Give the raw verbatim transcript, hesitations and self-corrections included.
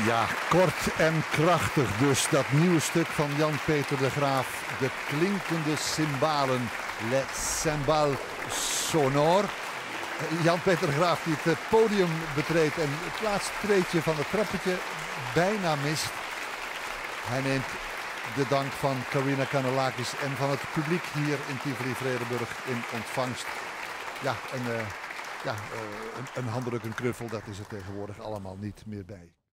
Ja, kort en krachtig dus. Dat nieuwe stuk van Jan-Peter de Graaf. De klinkende cymbalen. Les cymbales sonores. Jan-Peter de Graaf die het podium betreedt en het laatste treedje van het trappetje bijna mist. Hij neemt de dank van Karina Kanellakis en van het publiek hier in Tivoli-Vredenburg in ontvangst. Ja, een, uh, ja, uh, een, een handdruk, een knuffel, dat is er tegenwoordig allemaal niet meer bij.